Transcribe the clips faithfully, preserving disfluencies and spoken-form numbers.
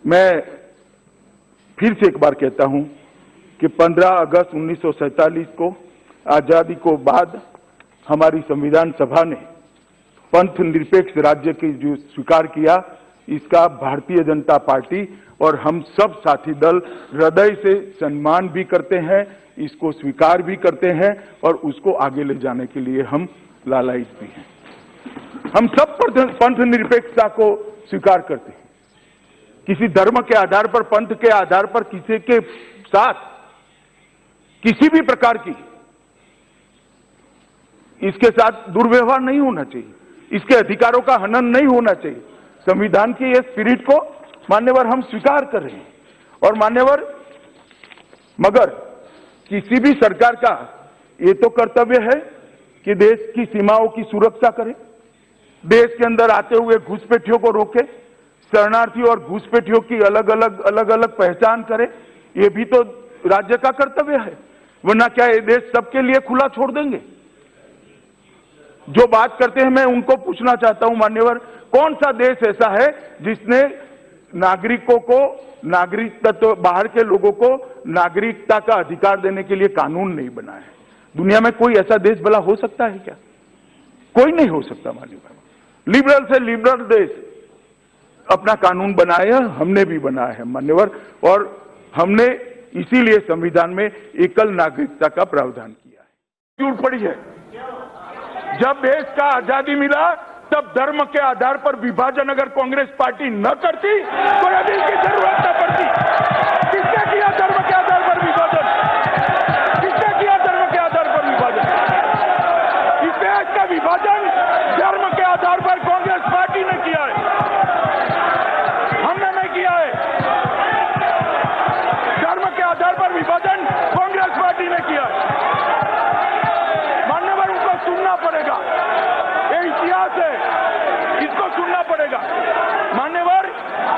मैं फिर से एक बार कहता हूं कि पंद्रह अगस्त उन्नीस सौ सैंतालीस को आजादी को बाद हमारी संविधान सभा ने पंथ निरपेक्ष राज्य की जो स्वीकार किया, इसका भारतीय जनता पार्टी और हम सब साथी दल हृदय से सम्मान भी करते हैं, इसको स्वीकार भी करते हैं और उसको आगे ले जाने के लिए हम लालायित भी हैं। हम सब पंथ निरपेक्षता को स्वीकार करते हैं। किसी धर्म के आधार पर, पंथ के आधार पर किसी के साथ किसी भी प्रकार की इसके साथ दुर्व्यवहार नहीं होना चाहिए, इसके अधिकारों का हनन नहीं होना चाहिए। संविधान की ये स्पिरिट को मान्यवर हम स्वीकार कर रहे हैं और मान्यवर मगर किसी भी सरकार का ये तो कर्तव्य है कि देश की सीमाओं की सुरक्षा करे, देश के अंदर आते हुए घुसपैठियों को रोके, शरणार्थी और घुसपैठियों की अलग अलग अलग अलग पहचान करे, ये भी तो राज्य का कर्तव्य है। वरना क्या ये देश सबके लिए खुला छोड़ देंगे? जो बात करते हैं मैं उनको पूछना चाहता हूं मान्यवर, कौन सा देश ऐसा है जिसने नागरिकों को नागरिकता तो बाहर के लोगों को नागरिकता का अधिकार देने के लिए कानून नहीं बनाया है? दुनिया में कोई ऐसा देश भला हो सकता है क्या? कोई नहीं हो सकता मान्यवर। लिबरल से लिबरल देश अपना कानून बनाया, हमने भी बनाया है मान्यवर, और हमने इसीलिए संविधान में एकल नागरिकता का प्रावधान किया है। जरूरत पड़ी है, जब देश का आजादी मिला तब धर्म के आधार पर विभाजन अगर कांग्रेस पार्टी न करती तो अभी इसकी जरूरत न पड़ती। किसने किया धर्म के आधार पर विभाजन? किसने किया धर्म के आधार पर विभाजन? इस देश का विभाजन धर्म के आधार पर कांग्रेस पार्टी ने किया है, हमने नहीं किया है। धर्म के आधार पर विभाजन कांग्रेस पार्टी ने किया है। मान्यवर, उनको सुनना पड़ेगा, ये इतिहास है, इसको सुनना पड़ेगा। मान्यवर,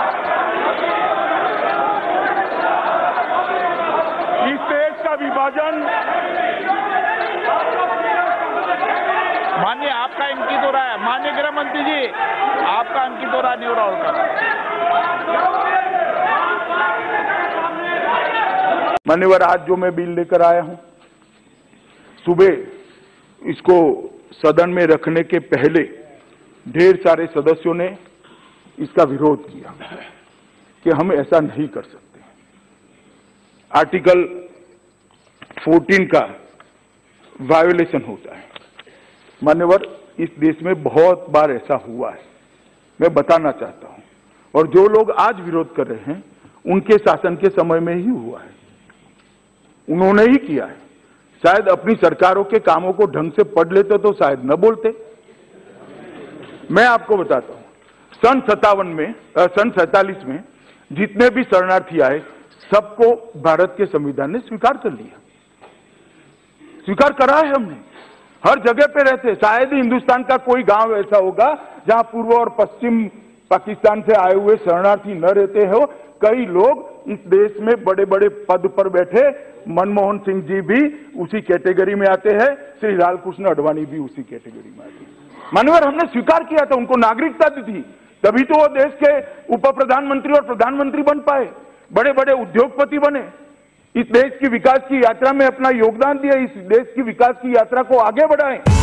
इस देश का विभाजन मान्य आपका अंकित हो रहा है। मान्य गृह मंत्री जी, आपका अंकित हो रहा नहीं हो रहा होगा। मान्यवर, आज जो मैं बिल लेकर आया हूं, सुबह इसको सदन में रखने के पहले ढेर सारे सदस्यों ने इसका विरोध किया कि हम ऐसा नहीं कर सकते। आर्टिकल चौदह का वायोलेशन होता है मान्यवर, इस देश में बहुत बार ऐसा हुआ है, मैं बताना चाहता हूं। और जो लोग आज विरोध कर रहे हैं उनके शासन के समय में ही हुआ है, उन्होंने ही किया है। शायद अपनी सरकारों के कामों को ढंग से पढ़ लेते तो शायद न बोलते। मैं आपको बताता हूं, सन सत्तावन में सन सैतालीस में जितने भी शरणार्थी आए सबको भारत के संविधान ने स्वीकार कर लिया, स्वीकार करा है हमने। हर जगह पे रहते, शायद ही हिंदुस्तान का कोई गांव ऐसा होगा जहां पूर्व और पश्चिम पाकिस्तान से आए हुए शरणार्थी न रहते हो। कई लोग इस देश में बड़े बड़े पद पर बैठे, मनमोहन सिंह जी भी उसी कैटेगरी में आते हैं, श्री लालकृष्ण आडवाणी भी उसी कैटेगरी में आते हैं। मानवर, हमने स्वीकार किया था, उनको नागरिकता दी थी, तभी तो वो देश के उप प्रधानमंत्री और प्रधानमंत्री बन पाए, बड़े बड़े उद्योगपति बने, इस देश की विकास की यात्रा में अपना योगदान दिया, इस देश की विकास की यात्रा को आगे बढ़ाएं।